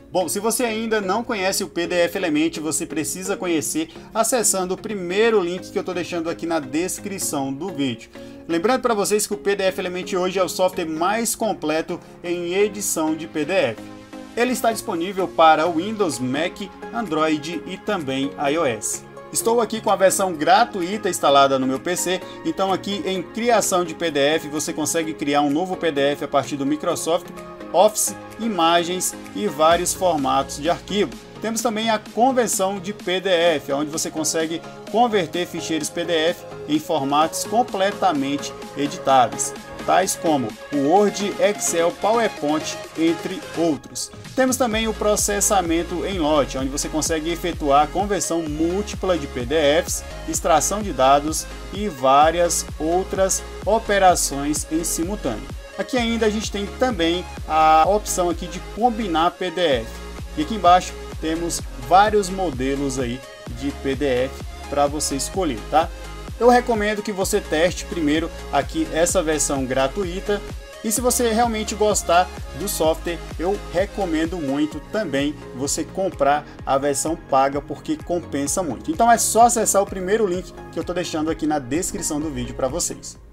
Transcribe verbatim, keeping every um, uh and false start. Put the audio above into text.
Bom, se você ainda não conhece o P D F Element, você precisa conhecer acessando o primeiro link que eu estou deixando aqui na descrição do vídeo. Lembrando para vocês que o P D F Element hoje é o software mais completo em edição de P D F. Ele está disponível para Windows, Mac, Android e também iOS. Estou aqui com a versão gratuita instalada no meu P C, então aqui em criação de P D F você consegue criar um novo P D F a partir do Microsoft Office, imagens e vários formatos de arquivo. Temos também a conversão de P D F, onde você consegue converter ficheiros P D F em formatos completamente editáveis, tais como o Word, Excel, PowerPoint, entre outros. Temos também o processamento em lote, onde você consegue efetuar conversão múltipla de P D Fs, extração de dados e várias outras operações em simultâneo. Aqui ainda a gente tem também a opção aqui de combinar P D F. E aqui embaixo temos vários modelos aí de P D F para você escolher, tá? Eu recomendo que você teste primeiro aqui essa versão gratuita. E se você realmente gostar do software, eu recomendo muito também você comprar a versão paga, porque compensa muito. Então é só acessar o primeiro link que eu estou deixando aqui na descrição do vídeo para vocês.